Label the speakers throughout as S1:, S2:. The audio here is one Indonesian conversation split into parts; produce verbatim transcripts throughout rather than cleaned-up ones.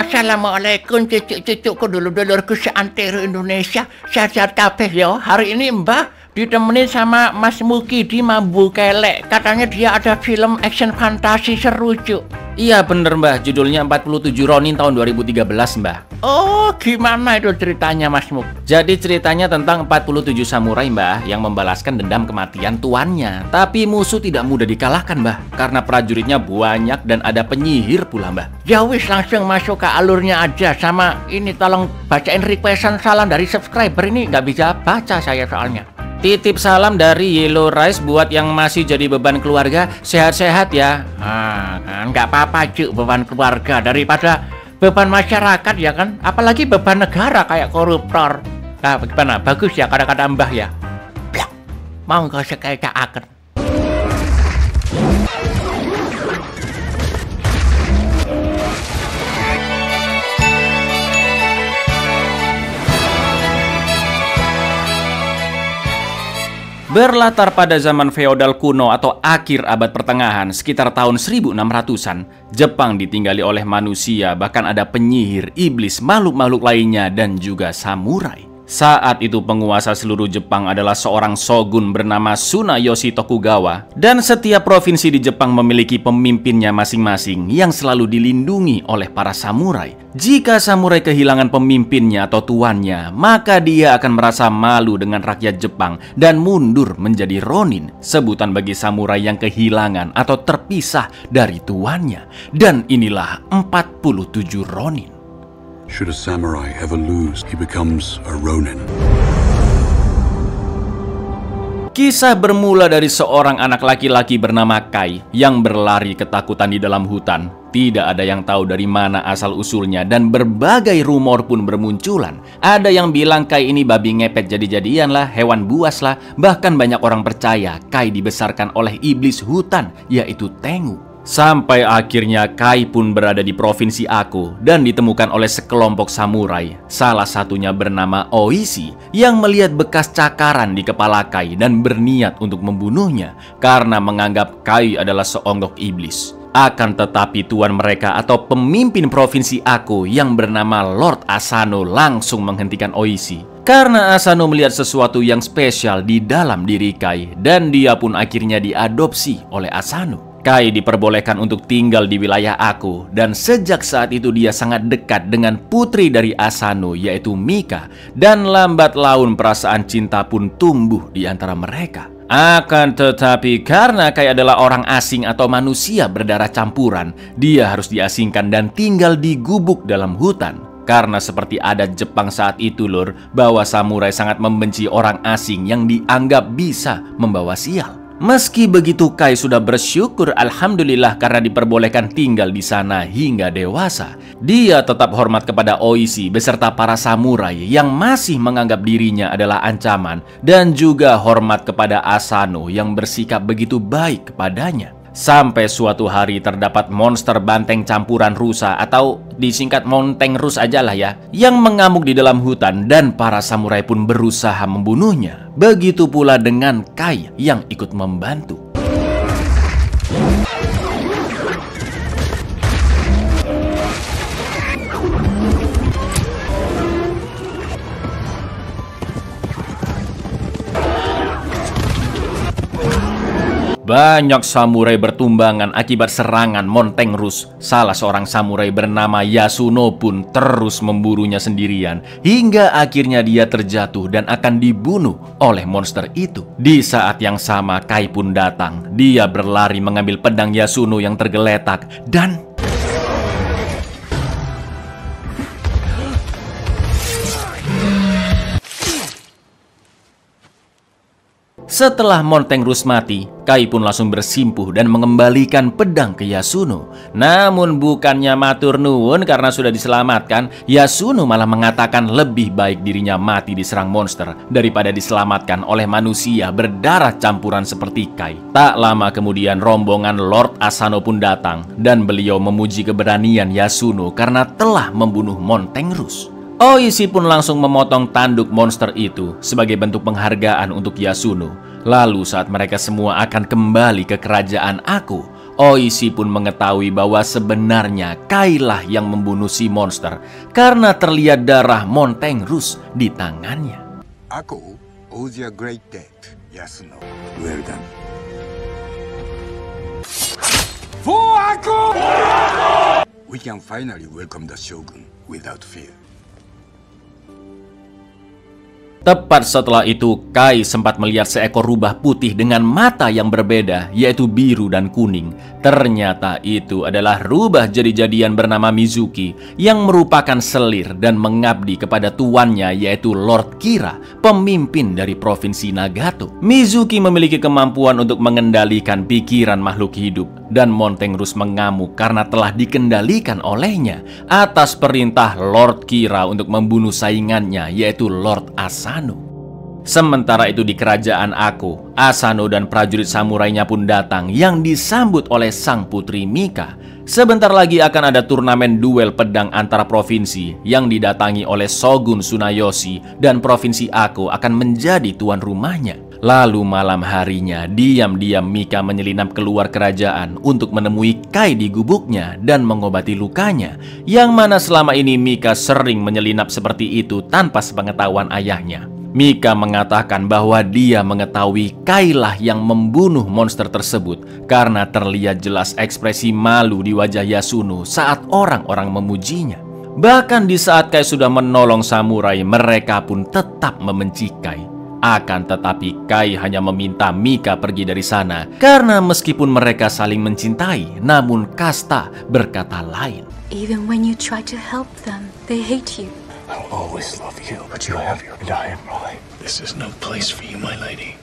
S1: Assalamualaikum cucuk-cucukku, dulur-dulurku seantero Indonesia. Sehat-sehat kabeh ya. Hari ini Mbah ditemenin sama Mas Muki di Mambu Kelek. Katanya dia ada film action fantasi seru, Cuk.
S2: Iya bener Mbah, judulnya empat puluh tujuh Ronin tahun dua ribu tiga belas Mbah.
S1: Oh, gimana itu ceritanya Mas Muk?
S2: Jadi ceritanya tentang empat puluh tujuh samurai Mbah yang membalaskan dendam kematian tuannya. Tapi musuh tidak mudah dikalahkan Mbah, karena prajuritnya banyak dan ada penyihir pula Mbah.
S1: Ya wis, langsung masuk ke alurnya aja. Sama ini tolong bacain requestan salam dari subscriber, ini nggak bisa baca saya soalnya.
S2: Titip salam dari Yellow Rice buat yang masih jadi beban keluarga, sehat-sehat ya.
S1: Ah, kan nggak apa-apa Cuk, beban keluarga daripada beban masyarakat ya kan. Apalagi beban negara kayak koruptor. Nah, bagaimana? Bagus ya kata-kata Mbah ya. Blak. Mau nggak sekaya akan.
S2: Berlatar pada zaman feodal kuno atau akhir abad pertengahan sekitar tahun seribu enam ratusan, Jepang ditinggali oleh manusia, bahkan ada penyihir, iblis, makhluk-makhluk lainnya, dan juga samurai. Saat itu penguasa seluruh Jepang adalah seorang shogun bernama Tsunayoshi Tokugawa, dan setiap provinsi di Jepang memiliki pemimpinnya masing-masing yang selalu dilindungi oleh para samurai. Jika samurai kehilangan pemimpinnya atau tuannya, maka dia akan merasa malu dengan rakyat Jepang dan mundur menjadi Ronin, sebutan bagi samurai yang kehilangan atau terpisah dari tuannya. Dan inilah empat puluh tujuh Ronin.
S3: Should a samurai ever lose, he becomes a Ronin.
S2: Kisah bermula dari seorang anak laki-laki bernama Kai yang berlari ketakutan di dalam hutan. Tidak ada yang tahu dari mana asal-usulnya dan berbagai rumor pun bermunculan. Ada yang bilang Kai ini babi ngepet jadi-jadian lah, hewan buas lah. Bahkan banyak orang percaya Kai dibesarkan oleh iblis hutan, yaitu Tengu. Sampai akhirnya Kai pun berada di provinsi Ako dan ditemukan oleh sekelompok samurai. Salah satunya bernama Oishi yang melihat bekas cakaran di kepala Kai dan berniat untuk membunuhnya karena menganggap Kai adalah seonggok iblis. Akan tetapi tuan mereka atau pemimpin provinsi Ako yang bernama Lord Asano langsung menghentikan Oishi. Karena Asano melihat sesuatu yang spesial di dalam diri Kai dan dia pun akhirnya diadopsi oleh Asano. Kai diperbolehkan untuk tinggal di wilayah Ako dan sejak saat itu dia sangat dekat dengan putri dari Asano yaitu Mika, dan lambat laun perasaan cinta pun tumbuh di antara mereka. Akan tetapi karena Kai adalah orang asing atau manusia berdarah campuran, dia harus diasingkan dan tinggal di gubuk dalam hutan. Karena seperti adat Jepang saat itu lur, bahwa samurai sangat membenci orang asing yang dianggap bisa membawa sial. Meski begitu Kai sudah bersyukur alhamdulillah karena diperbolehkan tinggal di sana hingga dewasa. Dia tetap hormat kepada Oishi beserta para samurai yang masih menganggap dirinya adalah ancaman, dan juga hormat kepada Asano yang bersikap begitu baik kepadanya. Sampai suatu hari terdapat monster banteng campuran rusa atau disingkat Monteng Rus aja lah ya, yang mengamuk di dalam hutan dan para samurai pun berusaha membunuhnya. Begitu pula dengan Kai yang ikut membantu. Banyak samurai bertumbangan akibat serangan Monteng Rus. Salah seorang samurai bernama Yasuno pun terus memburunya sendirian hingga akhirnya dia terjatuh dan akan dibunuh oleh monster itu. Di saat yang sama Kai pun datang. Dia berlari mengambil pedang Yasuno yang tergeletak dan setelah Monteng Rus mati, Kai pun langsung bersimpuh dan mengembalikan pedang ke Yasuno. Namun bukannya matur nuwun karena sudah diselamatkan, Yasuno malah mengatakan lebih baik dirinya mati diserang monster daripada diselamatkan oleh manusia berdarah campuran seperti Kai. Tak lama kemudian rombongan Lord Asano pun datang dan beliau memuji keberanian Yasuno karena telah membunuh Monteng Rus. Oishi pun langsung memotong tanduk monster itu sebagai bentuk penghargaan untuk Yasuno. Lalu saat mereka semua akan kembali ke kerajaan Ako, Oishi pun mengetahui bahwa sebenarnya Kai lah yang membunuh si monster karena terlihat darah Montengrus di tangannya.
S4: Aku owes you a great debt, Yasuno. Well done. For Aku! We can finally welcome the Shogun without fear.
S2: Tepat setelah itu, Kai sempat melihat seekor rubah putih dengan mata yang berbeda, yaitu biru dan kuning. Ternyata itu adalah rubah jadi-jadian bernama Mizuki yang merupakan selir dan mengabdi kepada tuannya, yaitu Lord Kira, pemimpin dari provinsi Nagato. Mizuki memiliki kemampuan untuk mengendalikan pikiran makhluk hidup, dan Montengrus mengamuk karena telah dikendalikan olehnya atas perintah Lord Kira untuk membunuh saingannya, yaitu Lord Asano. Sementara itu di kerajaan Aku, Asano dan prajurit samurainya pun datang yang disambut oleh sang putri Mika. Sebentar lagi akan ada turnamen duel pedang antara provinsi yang didatangi oleh Shogun Tsunayoshi, dan provinsi Aku akan menjadi tuan rumahnya. Lalu malam harinya, diam-diam Mika menyelinap keluar kerajaan untuk menemui Kai di gubuknya dan mengobati lukanya, yang mana selama ini Mika sering menyelinap seperti itu tanpa sepengetahuan ayahnya. Mika mengatakan bahwa dia mengetahui Kai lah yang membunuh monster tersebut karena terlihat jelas ekspresi malu di wajah Yasuno saat orang-orang memujinya. Bahkan di saat Kai sudah menolong samurai, mereka pun tetap membenci Kai. Akan tetapi Kai hanya meminta Mika pergi dari sana karena meskipun mereka saling mencintai, namun Kasta berkata lain.
S5: Even when you try to help them, they hate you.
S6: I'll always love you, but you have your and I am mine. This is no place for you, my lady.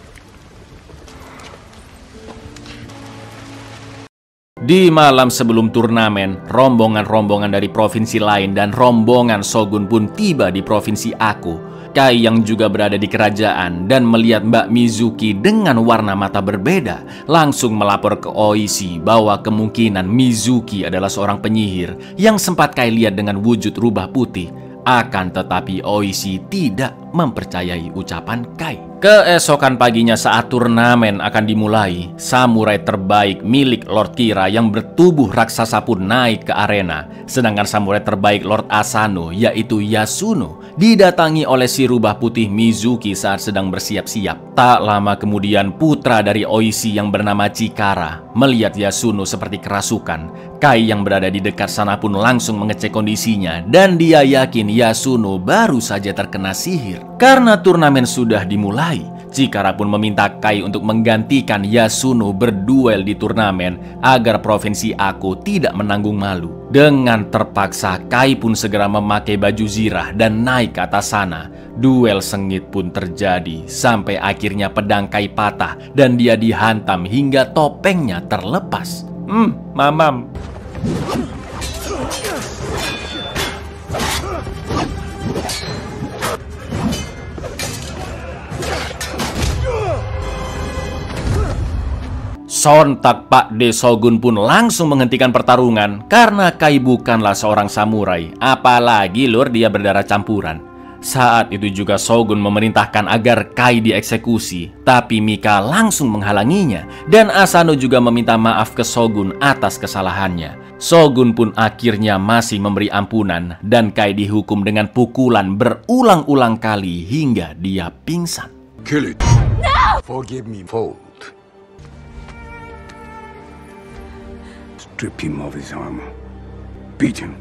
S2: Di malam sebelum turnamen, rombongan-rombongan dari provinsi lain dan rombongan Shogun pun tiba di provinsi Aku. Kai yang juga berada di kerajaan dan melihat Mbak Mizuki dengan warna mata berbeda, langsung melapor ke Oishi bahwa kemungkinan Mizuki adalah seorang penyihir yang sempat Kai lihat dengan wujud rubah putih. Akan tetapi Oishi tidak mempercayai ucapan Kai. Keesokan paginya saat turnamen akan dimulai, samurai terbaik milik Lord Kira yang bertubuh raksasa pun naik ke arena. Sedangkan samurai terbaik Lord Asano, yaitu Yasuno, didatangi oleh si rubah putih Mizuki saat sedang bersiap-siap. Tak lama kemudian putra dari Oishi yang bernama Chikara melihat Yasuno seperti kerasukan. Kai yang berada di dekat sana pun langsung mengecek kondisinya dan dia yakin Yasuno baru saja terkena sihir. Karena turnamen sudah dimulai, Chikara pun meminta Kai untuk menggantikan Yasuno berduel di turnamen agar provinsi Aku tidak menanggung malu. Dengan terpaksa, Kai pun segera memakai baju zirah dan naik ke atas sana. Duel sengit pun terjadi sampai akhirnya pedang Kai patah dan dia dihantam hingga topengnya terlepas. Hmm, mamam. Sontak Pak De Shogun pun langsung menghentikan pertarungan karena Kai bukanlah seorang samurai, apalagi lur dia berdarah campuran. Saat itu juga Shogun memerintahkan agar Kai dieksekusi, tapi Mika langsung menghalanginya dan Asano juga meminta maaf ke Shogun atas kesalahannya. Shogun pun akhirnya masih memberi ampunan dan Kai dihukum dengan pukulan berulang-ulang kali hingga dia pingsan.
S4: Kill it. No! Forgive me, fold. Strip him of his armor. Beat him.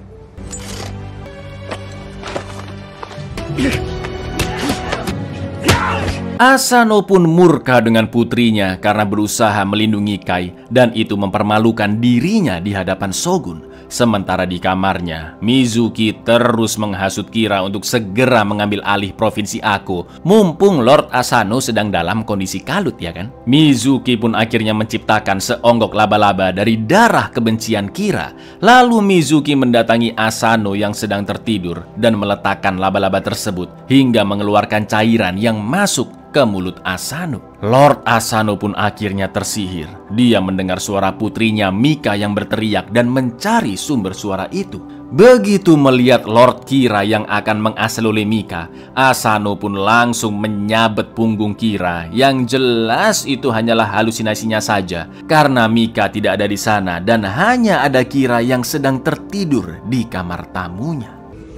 S2: Asano pun murka dengan putrinya karena berusaha melindungi Kai dan itu mempermalukan dirinya di hadapan Shogun. Sementara di kamarnya, Mizuki terus menghasut Kira untuk segera mengambil alih provinsi Aku. Mumpung Lord Asano sedang dalam kondisi kalut, ya kan? Mizuki pun akhirnya menciptakan seonggok laba-laba dari darah kebencian Kira. Lalu Mizuki mendatangi Asano yang sedang tertidur dan meletakkan laba-laba tersebut hingga mengeluarkan cairan yang masuk ke mulut Asano. Lord Asano pun akhirnya tersihir. Dia mendengar suara putrinya Mika yang berteriak dan mencari sumber suara itu. Begitu melihat Lord Kira yang akan mengaselole Mika, Asano pun langsung menyabet punggung Kira. Yang jelas itu hanyalah halusinasinya saja, karena Mika tidak ada di sana dan hanya ada Kira yang sedang tertidur di kamar tamunya.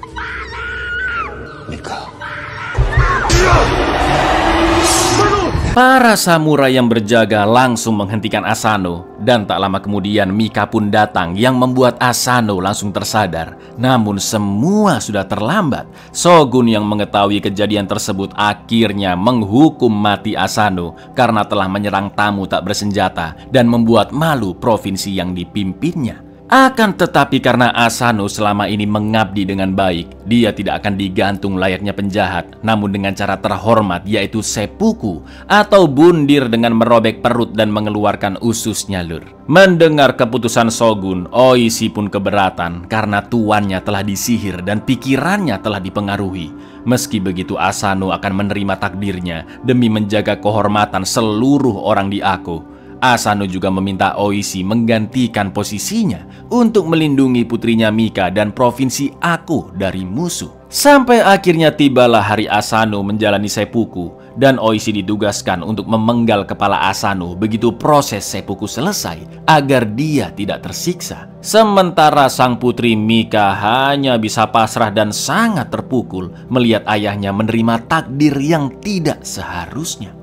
S6: Mika.
S2: Para samurai yang berjaga langsung menghentikan Asano, dan tak lama kemudian Mika pun datang yang membuat Asano langsung tersadar. Namun semua sudah terlambat. Shogun yang mengetahui kejadian tersebut akhirnya menghukum mati Asano karena telah menyerang tamu tak bersenjata dan membuat malu provinsi yang dipimpinnya. Akan tetapi karena Asano selama ini mengabdi dengan baik, dia tidak akan digantung layaknya penjahat, namun dengan cara terhormat, yaitu seppuku atau bundir dengan merobek perut dan mengeluarkan ususnya, lur. Mendengar keputusan Shogun, Oishi pun keberatan karena tuannya telah disihir dan pikirannya telah dipengaruhi. Meski begitu, Asano akan menerima takdirnya demi menjaga kehormatan seluruh orang di Ako. Asano juga meminta Oishi menggantikan posisinya untuk melindungi putrinya Mika dan provinsi Ako dari musuh. Sampai akhirnya tibalah hari Asano menjalani seppuku dan Oishi ditugaskan untuk memenggal kepala Asano begitu proses seppuku selesai agar dia tidak tersiksa. Sementara sang putri Mika hanya bisa pasrah dan sangat terpukul melihat ayahnya menerima takdir yang tidak seharusnya.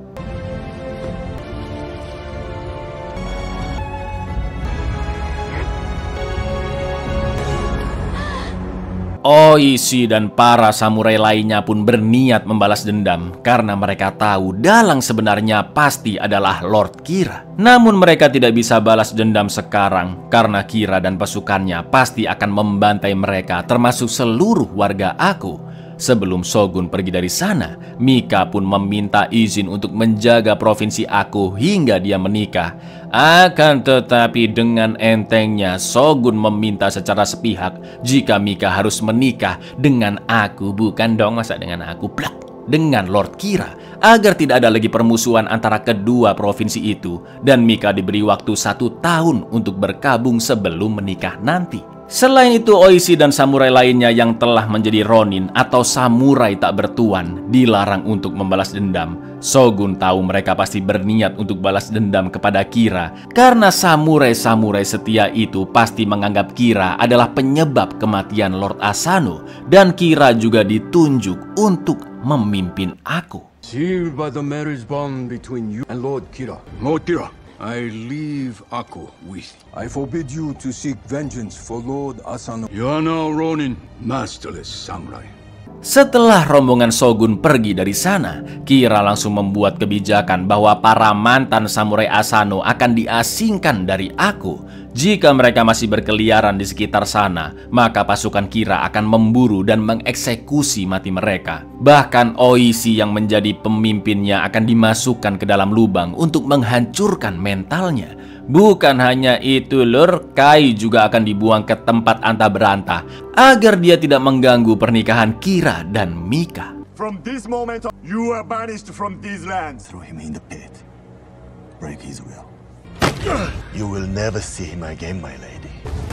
S2: Oishi dan para samurai lainnya pun berniat membalas dendam karena mereka tahu dalang sebenarnya pasti adalah Lord Kira. Namun mereka tidak bisa balas dendam sekarang karena Kira dan pasukannya pasti akan membantai mereka termasuk seluruh warga Ako. Sebelum Shogun pergi dari sana, Mika pun meminta izin untuk menjaga provinsi Ako hingga dia menikah. Akan tetapi dengan entengnya Shogun meminta secara sepihak jika Mika harus menikah dengan aku, bukan dong masa dengan aku, plak, dengan Lord Kira, agar tidak ada lagi permusuhan antara kedua provinsi itu, dan Mika diberi waktu satu tahun untuk berkabung sebelum menikah nanti. Selain itu, Oishi dan samurai lainnya yang telah menjadi ronin atau samurai tak bertuan dilarang untuk membalas dendam. Shogun tahu mereka pasti berniat untuk balas dendam kepada Kira karena samurai-samurai setia itu pasti menganggap Kira adalah penyebab kematian Lord Asano, dan Kira juga ditunjuk untuk memimpin Ako.
S4: Sealed by the marriage bond between you and Lord Kira. Lord Kira, I leave Ako with you. I forbid you to seek vengeance for Lord Asano. You are now Ronin, masterless samurai.
S2: Setelah rombongan Shogun pergi dari sana, Kira langsung membuat kebijakan bahwa para mantan samurai Asano akan diasingkan dari Ako. Jika mereka masih berkeliaran di sekitar sana, maka pasukan Kira akan memburu dan mengeksekusi mati mereka. Bahkan Oishi yang menjadi pemimpinnya akan dimasukkan ke dalam lubang untuk menghancurkan mentalnya. Bukan hanya itu, lur, Kai juga akan dibuang ke tempat anta berantah agar dia tidak mengganggu pernikahan Kira dan Mika.
S7: From this moment on, you are banished from these lands.
S6: Throw him in the pit. Break his will. You will never see him again, my lady.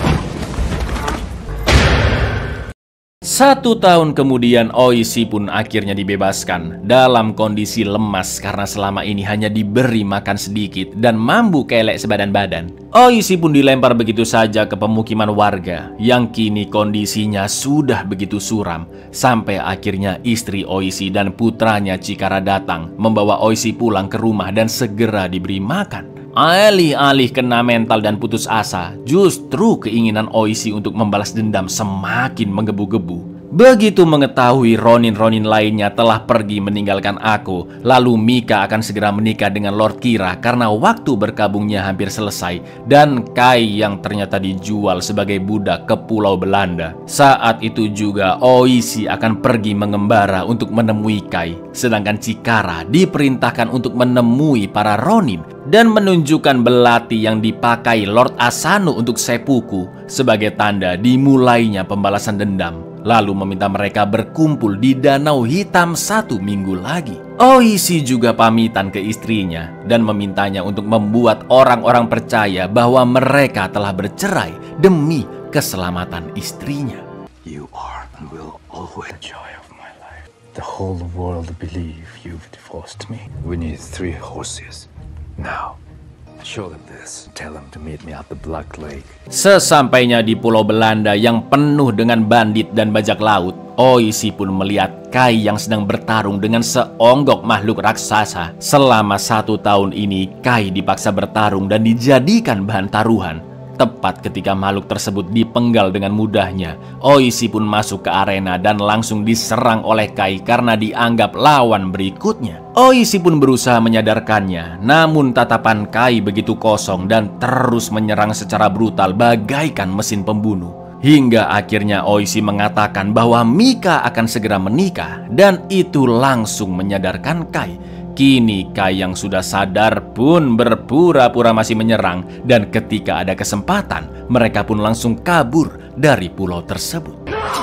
S2: Satu tahun kemudian Oishi pun akhirnya dibebaskan dalam kondisi lemas karena selama ini hanya diberi makan sedikit dan mambu kelek sebadan badan. Oishi pun dilempar begitu saja ke pemukiman warga yang kini kondisinya sudah begitu suram, sampai akhirnya istri Oishi dan putranya Chikara datang membawa Oishi pulang ke rumah dan segera diberi makan. Alih-alih kena mental dan putus asa, justru keinginan Oishi untuk membalas dendam semakin menggebu-gebu. Begitu mengetahui ronin-ronin lainnya telah pergi meninggalkan Ako, lalu Mika akan segera menikah dengan Lord Kira karena waktu berkabungnya hampir selesai, dan Kai yang ternyata dijual sebagai budak ke Pulau Belanda. Saat itu juga Oishi akan pergi mengembara untuk menemui Kai, sedangkan Chikara diperintahkan untuk menemui para ronin dan menunjukkan belati yang dipakai Lord Asano untuk seppuku sebagai tanda dimulainya pembalasan dendam. Lalu meminta mereka berkumpul di Danau Hitam satu minggu lagi. Oishi juga pamitan ke istrinya dan memintanya untuk membuat orang-orang percaya bahwa mereka telah bercerai demi keselamatan istrinya.
S6: You are and will always the joy of my life. The whole world believe you've divorced me. We need three horses. Now, show them this. Tell them to meet me at the Black Lake.
S2: Sesampainya di Pulau Belanda yang penuh dengan bandit dan bajak laut, Oishi pun melihat Kai yang sedang bertarung dengan seonggok makhluk raksasa. Selama satu tahun ini, Kai dipaksa bertarung dan dijadikan bahan taruhan. Tepat ketika makhluk tersebut dipenggal dengan mudahnya, Oishi pun masuk ke arena dan langsung diserang oleh Kai karena dianggap lawan berikutnya. Oishi pun berusaha menyadarkannya, namun tatapan Kai begitu kosong dan terus menyerang secara brutal bagaikan mesin pembunuh. Hingga akhirnya Oishi mengatakan bahwa Mika akan segera menikah, dan itu langsung menyadarkan Kai. Kini Kai yang sudah sadar pun berpura-pura masih menyerang, dan ketika ada kesempatan mereka pun langsung kabur dari pulau tersebut.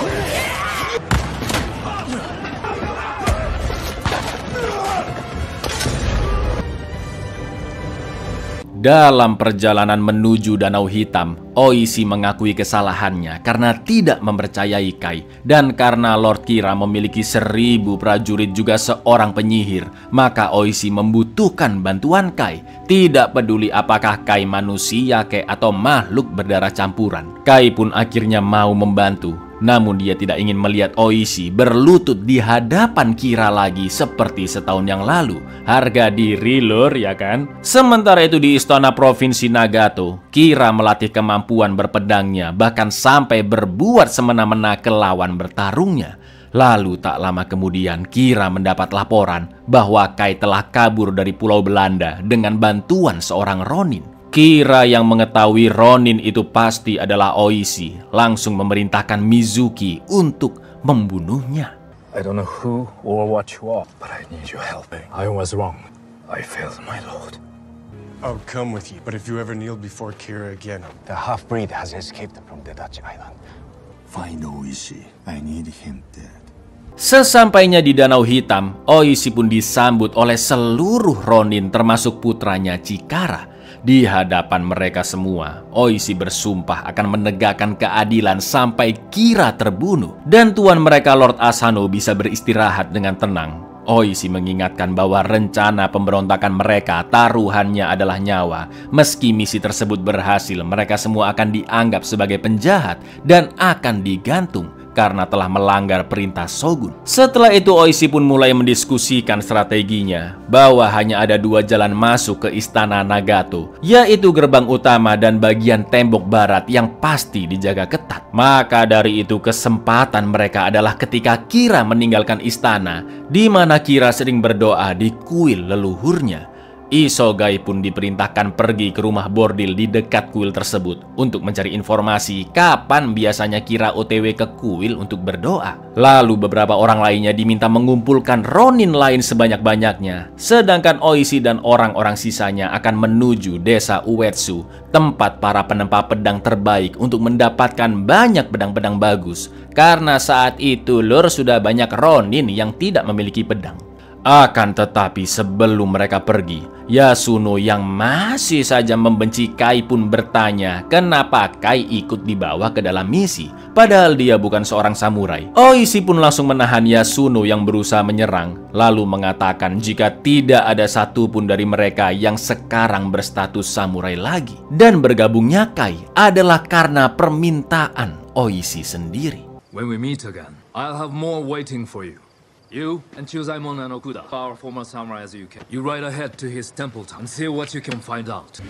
S2: Dalam perjalanan menuju Danau Hitam, Oishi mengakui kesalahannya karena tidak mempercayai Kai. Dan karena Lord Kira memiliki seribu prajurit juga seorang penyihir, maka Oishi membutuhkan bantuan Kai. Tidak peduli apakah Kai manusia kek atau makhluk berdarah campuran. Kai pun akhirnya mau membantu. Namun dia tidak ingin melihat Oishi berlutut di hadapan Kira lagi seperti setahun yang lalu. Harga diri lur, ya kan? Sementara itu di istana provinsi Nagato, Kira melatih kemampuan berpedangnya, bahkan sampai berbuat semena-mena ke lawan bertarungnya. Lalu tak lama kemudian Kira mendapat laporan bahwa Kai telah kabur dari Pulau Belanda dengan bantuan seorang Ronin. Kira yang mengetahui Ronin itu pasti adalah Oishi, langsung memerintahkan Mizuki untuk membunuhnya.
S6: I don't know who or what you are, but I need your help. I was wrong. I failed my lord.
S8: I'll come with you, but if you ever kneel before Kira again...
S6: The half-breed has escaped from the Dutch island.
S4: Find Oishi. I need him dead.
S2: Sesampainya di Danau Hitam, Oishi pun disambut oleh seluruh Ronin termasuk putranya Chikara. Di hadapan mereka semua, Oishi bersumpah akan menegakkan keadilan sampai Kira terbunuh dan tuan mereka Lord Asano bisa beristirahat dengan tenang. Oishi mengingatkan bahwa rencana pemberontakan mereka taruhannya adalah nyawa. Meski misi tersebut berhasil, mereka semua akan dianggap sebagai penjahat dan akan digantung karena telah melanggar perintah Shogun. Setelah itu Oishi pun mulai mendiskusikan strateginya bahwa hanya ada dua jalan masuk ke istana Nagato, yaitu gerbang utama dan bagian tembok barat yang pasti dijaga ketat. Maka dari itu kesempatan mereka adalah ketika Kira meninggalkan istana, di mana Kira sering berdoa di kuil leluhurnya. Isogai pun diperintahkan pergi ke rumah bordil di dekat kuil tersebut untuk mencari informasi kapan biasanya Kira O T W ke kuil untuk berdoa. Lalu beberapa orang lainnya diminta mengumpulkan Ronin lain sebanyak-banyaknya, sedangkan Oishi dan orang-orang sisanya akan menuju desa Uetsu, tempat para penempa pedang terbaik untuk mendapatkan banyak pedang-pedang bagus. Karena saat itu lur sudah banyak Ronin yang tidak memiliki pedang. Akan tetapi sebelum mereka pergi, Yasuno yang masih saja membenci Kai pun bertanya kenapa Kai ikut dibawa ke dalam misi, padahal dia bukan seorang samurai. Oishi pun langsung menahan Yasuno yang berusaha menyerang, lalu mengatakan jika tidak ada satupun dari mereka yang sekarang berstatus samurai lagi. Dan bergabungnya Kai adalah karena permintaan Oishi sendiri.
S9: When we meet again, I'll have more waiting for you. You and Chuzaemon and Okuda, our former samurai as you can. You ride ahead to his temple town and see what you can find out.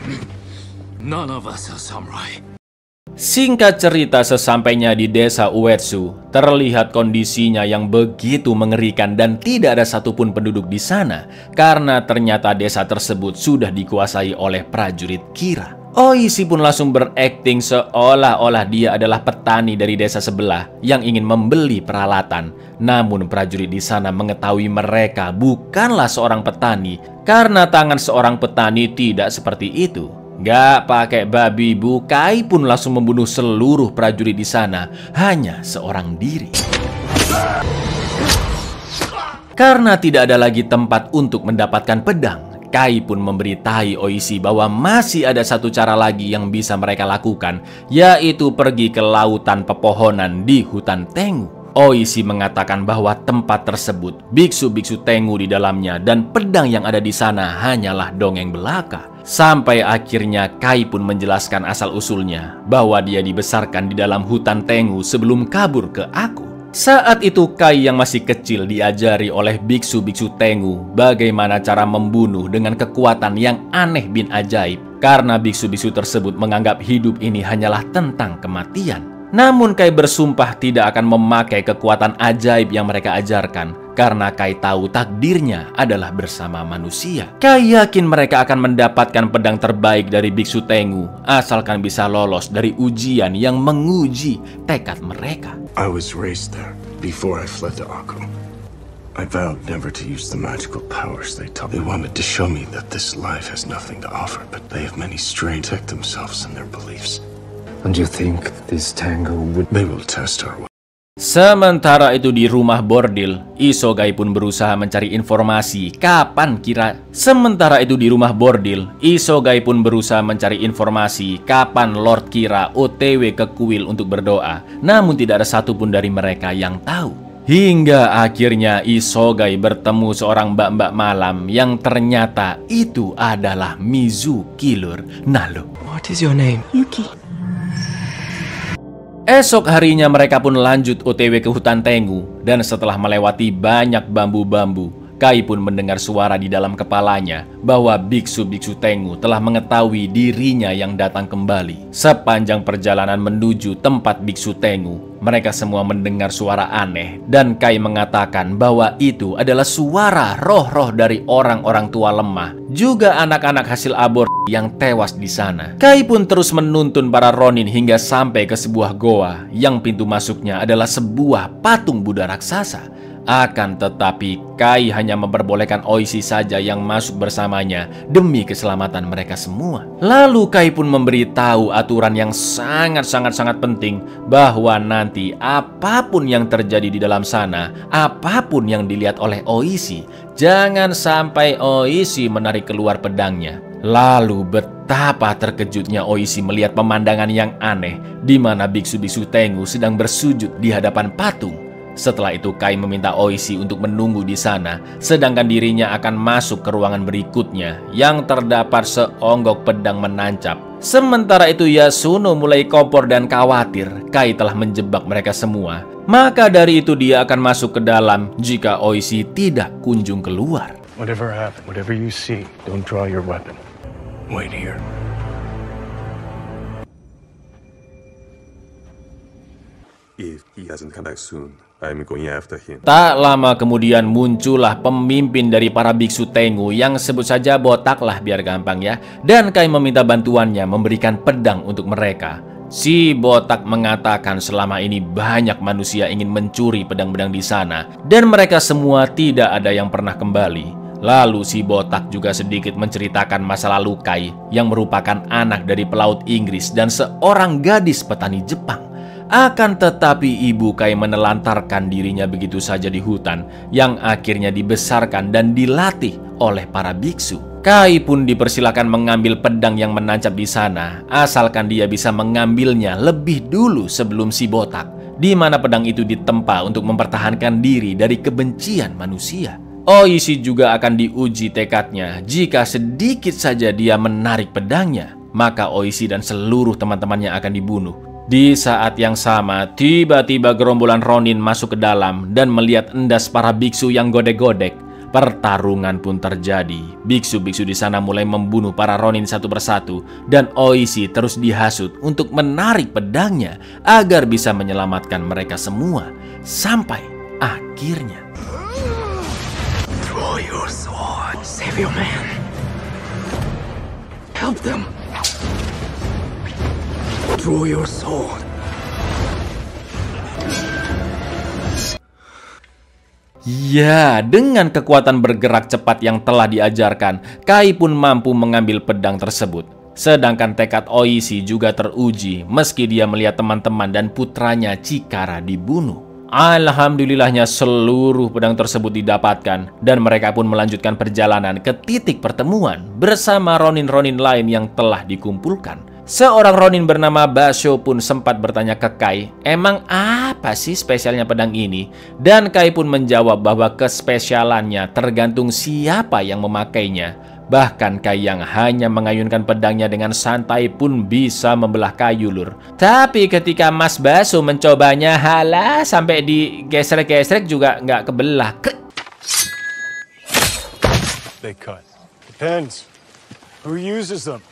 S9: None of us are samurai.
S2: Singkat cerita, sesampainya di desa Uetsu, terlihat kondisinya yang begitu mengerikan dan tidak ada satupun penduduk di sana karena ternyata desa tersebut sudah dikuasai oleh prajurit Kira. Oishi pun langsung berakting seolah-olah dia adalah petani dari desa sebelah yang ingin membeli peralatan. Namun prajurit di sana mengetahui mereka bukanlah seorang petani karena tangan seorang petani tidak seperti itu. Gak pakai babi bu, Kai pun langsung membunuh seluruh prajurit di sana hanya seorang diri. Karena tidak ada lagi tempat untuk mendapatkan pedang, Kai pun memberitahi Oishi bahwa masih ada satu cara lagi yang bisa mereka lakukan, yaitu pergi ke lautan pepohonan di hutan Tengu. Oishi mengatakan bahwa tempat tersebut biksu-biksu Tengu di dalamnya dan pedang yang ada di sana hanyalah dongeng belaka. Sampai akhirnya Kai pun menjelaskan asal-usulnya bahwa dia dibesarkan di dalam hutan Tengu sebelum kabur ke Aku. Saat itu Kai yang masih kecil diajari oleh biksu-biksu Tengu bagaimana cara membunuh dengan kekuatan yang aneh bin ajaib, karena biksu-biksu tersebut menganggap hidup ini hanyalah tentang kematian. Namun Kai bersumpah tidak akan memakai kekuatan ajaib yang mereka ajarkan, karena Kai tahu takdirnya adalah bersama manusia. Kai yakin mereka akan mendapatkan pedang terbaik dari biksu Tengu, asalkan bisa lolos dari ujian yang menguji tekad mereka.
S7: I was raised there before I fled to Aku. I vowed never to use the magical powers they taught me. They wanted to show me that this life has nothing to offer, but they have many strange protect themselves and their beliefs.
S6: And you think this Tengu would...
S7: They will test our...
S2: Sementara itu di rumah bordil, Isogai pun berusaha mencari informasi kapan kira. Sementara itu di rumah bordil, Isogai pun berusaha mencari informasi kapan Lord Kira O T W ke kuil untuk berdoa. Namun tidak ada satupun dari mereka yang tahu. Hingga akhirnya Isogai bertemu seorang mbak-mbak malam yang ternyata itu adalah Mizu Kilur Nalo.
S10: What is your name?
S5: Yuki.
S2: Esok harinya mereka pun lanjut O T W ke hutan Tengu, dan setelah melewati banyak bambu-bambu, Kai pun mendengar suara di dalam kepalanya bahwa biksu-biksu Tengu telah mengetahui dirinya yang datang kembali. Sepanjang perjalanan menuju tempat biksu Tengu, mereka semua mendengar suara aneh, dan Kai mengatakan bahwa itu adalah suara roh-roh dari orang-orang tua lemah, juga anak-anak hasil abor yang tewas di sana. Kai pun terus menuntun para Ronin hingga sampai ke sebuah goa yang pintu masuknya adalah sebuah patung Buddha raksasa. Akan tetapi Kai hanya memperbolehkan Oishi saja yang masuk bersamanya demi keselamatan mereka semua. Lalu Kai pun memberitahu aturan yang sangat-sangat-sangat penting bahwa nanti apapun yang terjadi di dalam sana, apapun yang dilihat oleh Oishi, jangan sampai Oishi menarik keluar pedangnya. Lalu betapa terkejutnya Oishi melihat pemandangan yang aneh di mana biksu-biksu Tengu sedang bersujud di hadapan patung. Setelah itu Kai meminta Oishi untuk menunggu di sana, sedangkan dirinya akan masuk ke ruangan berikutnya yang terdapat seonggok pedang menancap. Sementara itu Yasuno mulai kompor dan khawatir Kai telah menjebak mereka semua. Maka dari itu dia akan masuk ke dalam jika Oishi tidak kunjung keluar.
S8: Whatever happens, whatever you see, don't draw your weapon. Wait here.
S11: If he hasn't come back soon, I'm going after him.
S2: Tak lama kemudian muncullah pemimpin dari para biksu Tengu yang sebut saja botak lah biar gampang ya. Dan Kai meminta bantuannya memberikan pedang untuk mereka. Si botak mengatakan selama ini banyak manusia ingin mencuri pedang-pedang di sana, dan mereka semua tidak ada yang pernah kembali. Lalu si botak juga sedikit menceritakan masa lalu Kai yang merupakan anak dari pelaut Inggris dan seorang gadis petani Jepang. Akan tetapi ibu Kai menelantarkan dirinya begitu saja di hutan, yang akhirnya dibesarkan dan dilatih oleh para biksu. Kai pun dipersilakan mengambil pedang yang menancap di sana, asalkan dia bisa mengambilnya lebih dulu sebelum si botak, di mana pedang itu ditempa untuk mempertahankan diri dari kebencian manusia. Oishi juga akan diuji tekadnya. Jika sedikit saja dia menarik pedangnya, maka Oishi dan seluruh teman-temannya akan dibunuh. Di saat yang sama, tiba-tiba gerombolan Ronin masuk ke dalam dan melihat endas para biksu yang godek-godek. Pertarungan pun terjadi. Biksu-biksu di sana mulai membunuh para Ronin satu persatu, dan Oishi terus dihasut untuk menarik pedangnya agar bisa menyelamatkan mereka semua. Sampai akhirnya,
S10: Draw your sword. Save your man. Help them. Draw your sword.
S2: Ya, dengan kekuatan bergerak cepat yang telah diajarkan, Kai pun mampu mengambil pedang tersebut. Sedangkan tekad Oishi juga teruji meski dia melihat teman-teman dan putranya Chikara dibunuh. Alhamdulillahnya seluruh pedang tersebut didapatkan dan mereka pun melanjutkan perjalanan ke titik pertemuan bersama Ronin-Ronin lain yang telah dikumpulkan. Seorang Ronin bernama Basho pun sempat bertanya ke Kai, emang apa sih spesialnya pedang ini? Dan Kai pun menjawab bahwa kespesialannya tergantung siapa yang memakainya. Bahkan Kai yang hanya mengayunkan pedangnya dengan santai pun bisa membelah kayu, lur. Tapi ketika Mas Basho mencobanya, halah sampai digesrek-gesrek juga nggak kebelah.
S8: They cut. Depends. Who uses them?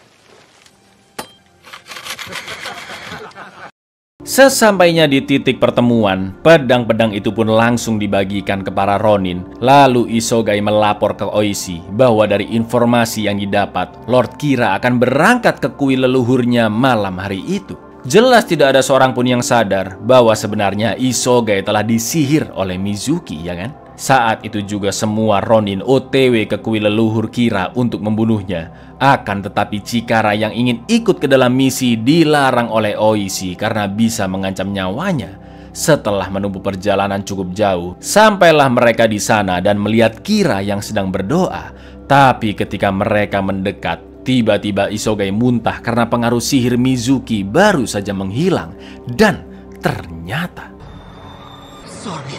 S2: Sesampainya di titik pertemuan, pedang-pedang itu pun langsung dibagikan ke para Ronin. Lalu Isogai melapor ke Oishi bahwa dari informasi yang didapat, Lord Kira akan berangkat ke kuil leluhurnya malam hari itu. Jelas tidak ada seorang pun yang sadar bahwa sebenarnya Isogai telah disihir oleh Mizuki, ya kan? Saat itu juga semua Ronin O T W ke kuil leluhur Kira untuk membunuhnya. Akan tetapi Chikara yang ingin ikut ke dalam misi dilarang oleh Oishi karena bisa mengancam nyawanya. Setelah menempuh perjalanan cukup jauh, sampailah mereka di sana dan melihat Kira yang sedang berdoa. Tapi ketika mereka mendekat, tiba-tiba Isogai muntah karena pengaruh sihir Mizuki baru saja menghilang. Dan ternyata
S10: Sorry.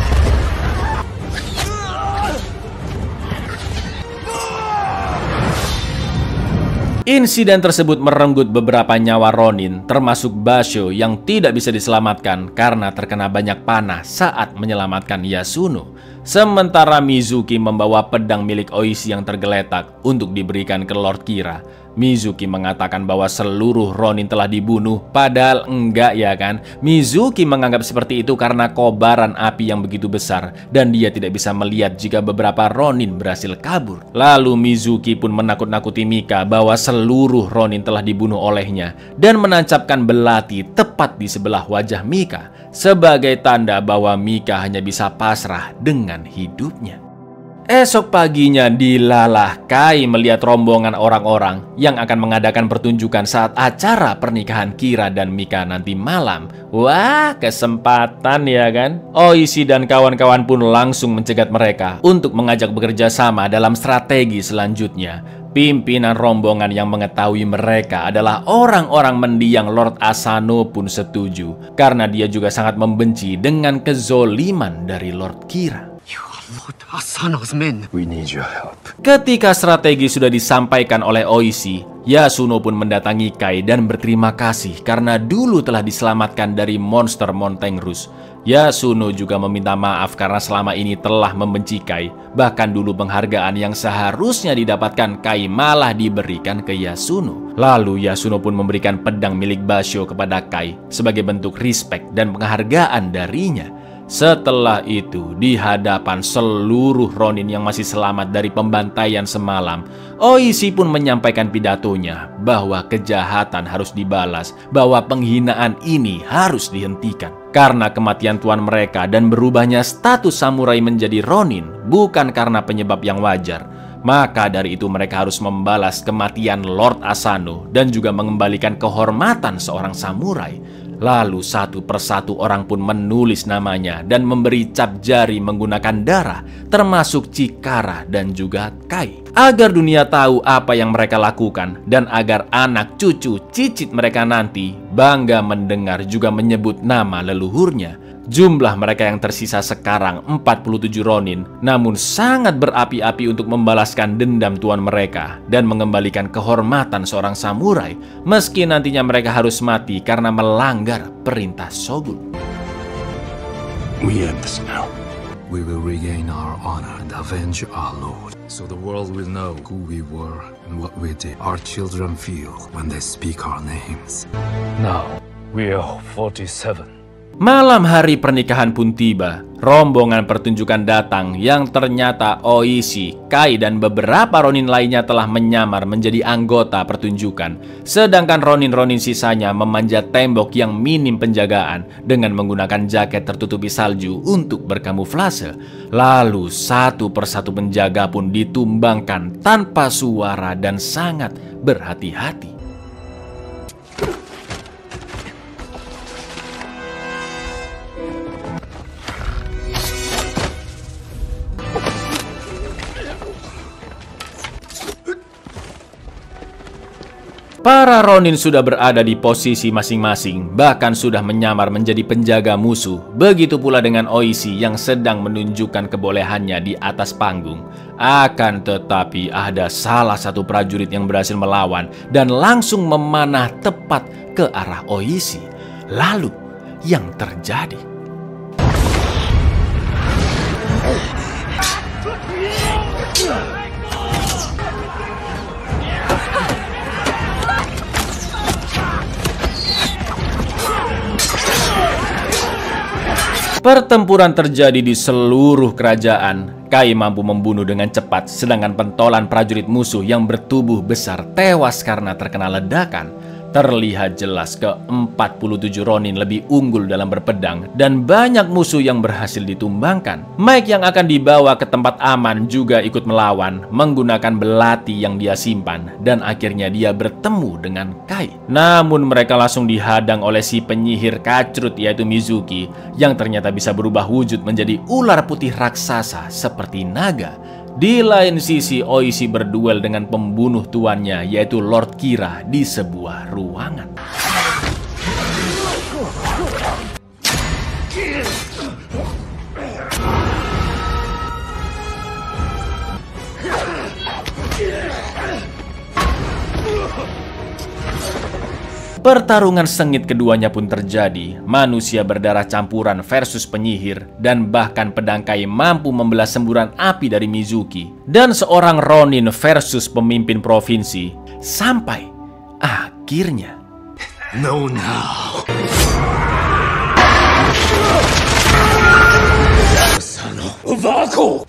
S2: insiden tersebut merenggut beberapa nyawa Ronin, termasuk Basho yang tidak bisa diselamatkan karena terkena banyak panah saat menyelamatkan Yasuno. Sementara Mizuki membawa pedang milik Oishi yang tergeletak untuk diberikan ke Lord Kira. Mizuki mengatakan bahwa seluruh Ronin telah dibunuh, padahal enggak, ya kan? Mizuki menganggap seperti itu karena kobaran api yang begitu besar dan dia tidak bisa melihat jika beberapa Ronin berhasil kabur. Lalu Mizuki pun menakut-nakuti Mika bahwa seluruh Ronin telah dibunuh olehnya dan menancapkan belati tepat di sebelah wajah Mika sebagai tanda bahwa Mika hanya bisa pasrah dengan hidupnya. Esok paginya dilalah Kai melihat rombongan orang-orang yang akan mengadakan pertunjukan saat acara pernikahan Kira dan Mika nanti malam. Wah, kesempatan, ya kan? Oishi dan kawan-kawan pun langsung mencegat mereka untuk mengajak bekerja sama dalam strategi selanjutnya. Pimpinan rombongan yang mengetahui mereka adalah orang-orang mendiang Lord Asano pun setuju karena dia juga sangat membenci dengan kezoliman dari Lord Kira.
S10: Lord Asano's men.
S6: We need your help.
S2: Ketika strategi sudah disampaikan oleh Oishi, Yasuno pun mendatangi Kai dan berterima kasih karena dulu telah diselamatkan dari monster Montengrus. Yasuno juga meminta maaf karena selama ini telah membenci Kai. Bahkan dulu penghargaan yang seharusnya didapatkan Kai malah diberikan ke Yasuno. Lalu Yasuno pun memberikan pedang milik Basho kepada Kai sebagai bentuk respect dan penghargaan darinya. Setelah itu, di hadapan seluruh Ronin yang masih selamat dari pembantaian semalam, Oishi pun menyampaikan pidatonya bahwa kejahatan harus dibalas, bahwa penghinaan ini harus dihentikan. Karena kematian tuan mereka dan berubahnya status samurai menjadi Ronin bukan karena penyebab yang wajar. Maka dari itu mereka harus membalas kematian Lord Asano dan juga mengembalikan kehormatan seorang samurai. Lalu satu persatu orang pun menulis namanya dan memberi cap jari menggunakan darah, termasuk Chikara dan juga Kai. Agar dunia tahu apa yang mereka lakukan dan agar anak cucu cicit mereka nanti bangga mendengar juga menyebut nama leluhurnya. Jumlah mereka yang tersisa sekarang empat puluh tujuh Ronin, namun sangat berapi-api untuk membalaskan dendam tuan mereka dan mengembalikan kehormatan seorang samurai, meski nantinya mereka harus mati karena melanggar perintah Shogun.
S7: We end this now.
S6: We will regain our honor and avenge our lord, so the world will know who we were and what we did. Our children feel when they speak our names.
S8: Now, we are forty-seven.
S2: Malam hari pernikahan pun tiba. Rombongan pertunjukan datang yang ternyata Oishi, Kai, dan beberapa Ronin lainnya telah menyamar menjadi anggota pertunjukan. Sedangkan Ronin-Ronin sisanya memanjat tembok yang minim penjagaan dengan menggunakan jaket tertutupi salju untuk berkamuflase. Lalu satu persatu penjaga pun ditumbangkan tanpa suara dan sangat berhati-hati. Para Ronin sudah berada di posisi masing-masing, bahkan sudah menyamar menjadi penjaga musuh. Begitu pula dengan Oishi yang sedang menunjukkan kebolehannya di atas panggung. Akan tetapi ada salah satu prajurit yang berhasil melawan dan langsung memanah tepat ke arah Oishi. Lalu yang terjadi? Pertempuran terjadi di seluruh kerajaan. Kai mampu membunuh dengan cepat, sedangkan pentolan prajurit musuh yang bertubuh besar tewas karena terkena ledakan. Terlihat jelas ke empat puluh tujuh Ronin lebih unggul dalam berpedang dan banyak musuh yang berhasil ditumbangkan. Mike yang akan dibawa ke tempat aman juga ikut melawan menggunakan belati yang dia simpan dan akhirnya dia bertemu dengan Kai. Namun mereka langsung dihadang oleh si penyihir kacrut yaitu Mizuki yang ternyata bisa berubah wujud menjadi ular putih raksasa seperti naga. Di lain sisi, Oishi berduel dengan pembunuh tuannya, yaitu Lord Kira, di sebuah ruangan. Pertarungan sengit keduanya pun terjadi. Manusia berdarah campuran versus penyihir, dan bahkan pedang Kai mampu membelah semburan api dari Mizuki. Dan seorang Ronin versus pemimpin provinsi. Sampai akhirnya
S7: No now. Asano of Akko.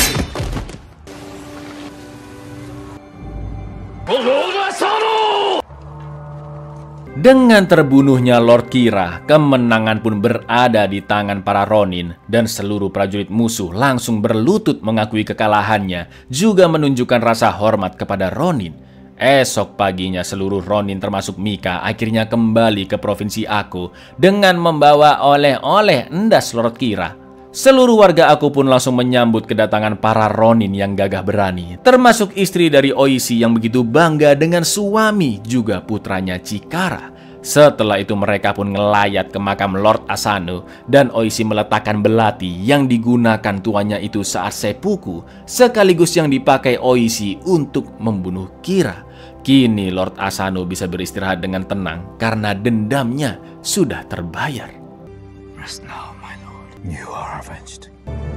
S2: Dengan terbunuhnya Lord Kira, kemenangan pun berada di tangan para Ronin dan seluruh prajurit musuh langsung berlutut mengakui kekalahannya, juga menunjukkan rasa hormat kepada Ronin. Esok paginya seluruh Ronin termasuk Mika akhirnya kembali ke provinsi Aku dengan membawa oleh-oleh endas Lord Kira. Seluruh warga Aku pun langsung menyambut kedatangan para Ronin yang gagah berani, termasuk istri dari Oishi yang begitu bangga dengan suami juga putranya Chikara. Setelah itu mereka pun ngelayat ke makam Lord Asano dan Oishi meletakkan belati yang digunakan tuannya itu saat seppuku, sekaligus yang dipakai Oishi untuk membunuh Kira. Kini Lord Asano bisa beristirahat dengan tenang karena dendamnya sudah terbayar.
S6: Rest now. You are avenged.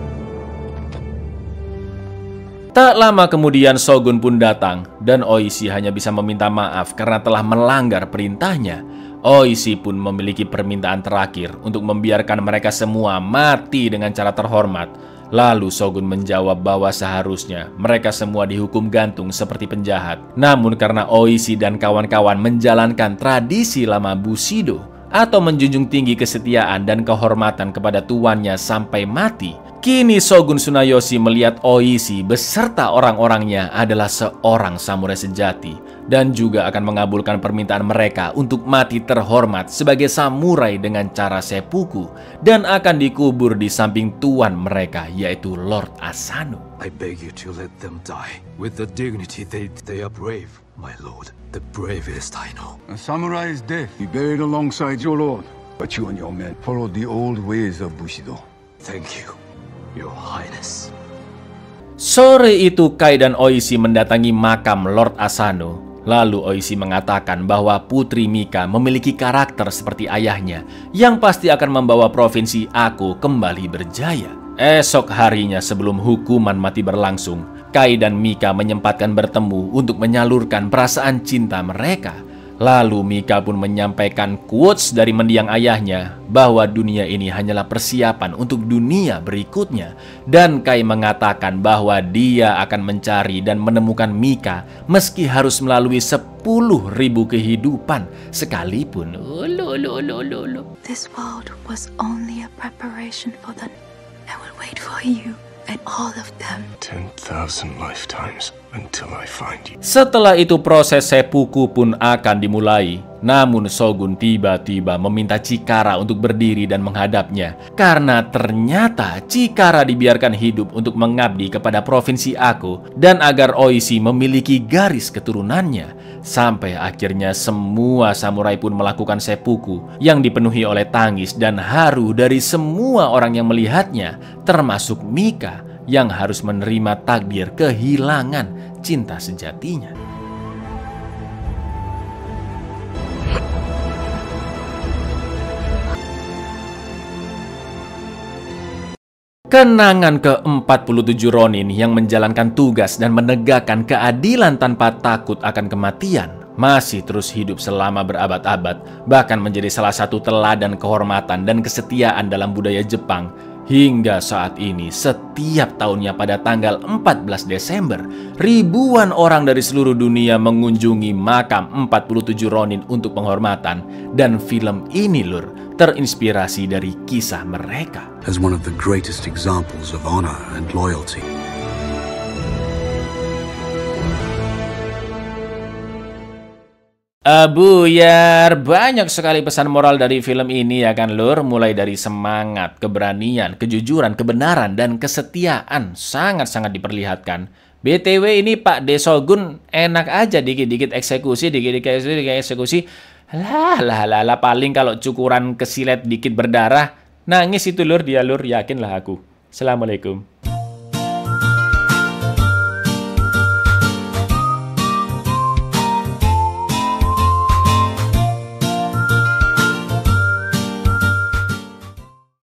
S2: Tak lama kemudian Shogun pun datang dan Oishi hanya bisa meminta maaf karena telah melanggar perintahnya. Oishi pun memiliki permintaan terakhir untuk membiarkan mereka semua mati dengan cara terhormat. Lalu Shogun menjawab bahwa seharusnya mereka semua dihukum gantung seperti penjahat. Namun karena Oishi dan kawan-kawan menjalankan tradisi lama Bushido atau menjunjung tinggi kesetiaan dan kehormatan kepada tuannya sampai mati, kini Shogun Tsunayoshi melihat Oishi beserta orang-orangnya adalah seorang samurai sejati dan juga akan mengabulkan permintaan mereka untuk mati terhormat sebagai samurai dengan cara seppuku dan akan dikubur di samping tuan mereka yaitu Lord Asano.
S6: I beg you to let them die with the dignity they they are brave, my lord. The bravest I know.
S4: A samurai is dead. He buried alongside your lord. But you and your men followed the old ways of Bushido.
S6: Thank you, your highness.
S2: Sore itu Kai dan Oishi mendatangi makam Lord Asano. Lalu Oishi mengatakan bahwa Putri Mika memiliki karakter seperti ayahnya yang pasti akan membawa provinsi Aku kembali berjaya. Esok harinya sebelum hukuman mati berlangsung, Kai dan Mika menyempatkan bertemu untuk menyalurkan perasaan cinta mereka. Lalu Mika pun menyampaikan quotes dari mendiang ayahnya bahwa dunia ini hanyalah persiapan untuk dunia berikutnya. Dan Kai mengatakan bahwa dia akan mencari dan menemukan Mika meski harus melalui sepuluh ribu kehidupan sekalipun.
S5: This world was only a preparation for the I will wait for you and all of them.
S7: Ten thousand lifetimes. until I find you.
S2: Setelah itu proses seppuku pun akan dimulai. Namun Shogun tiba-tiba meminta Chikara untuk berdiri dan menghadapnya. Karena ternyata Chikara dibiarkan hidup untuk mengabdi kepada provinsi Ako. Dan agar Oishi memiliki garis keturunannya. Sampai akhirnya semua samurai pun melakukan seppuku. Yang dipenuhi oleh tangis dan haru dari semua orang yang melihatnya. Termasuk Mika yang harus menerima takdir kehilangan cinta sejatinya. Kenangan ke empat puluh tujuh Ronin yang menjalankan tugas dan menegakkan keadilan tanpa takut akan kematian masih terus hidup selama berabad-abad, bahkan menjadi salah satu teladan kehormatan dan kesetiaan dalam budaya Jepang. Hingga saat ini, setiap tahunnya pada tanggal empat belas Desember, ribuan orang dari seluruh dunia mengunjungi makam empat puluh tujuh Ronin untuk penghormatan. Dan film ini, Lur, terinspirasi dari kisah mereka.
S3: As one of the greatest examples of honor and loyalty.
S2: Abuyar, banyak sekali pesan moral dari film ini ya kan Lur. Mulai dari semangat, keberanian, kejujuran, kebenaran, dan kesetiaan sangat-sangat diperlihatkan. B T W ini Pak De Shogun enak aja dikit-dikit eksekusi, dikit-dikit eksekusi, dikit eksekusi. Lah, lah, lah, lah, paling kalau cukuran kesilet dikit berdarah, nangis itu Lur, dia Lur, yakinlah aku. Assalamualaikum.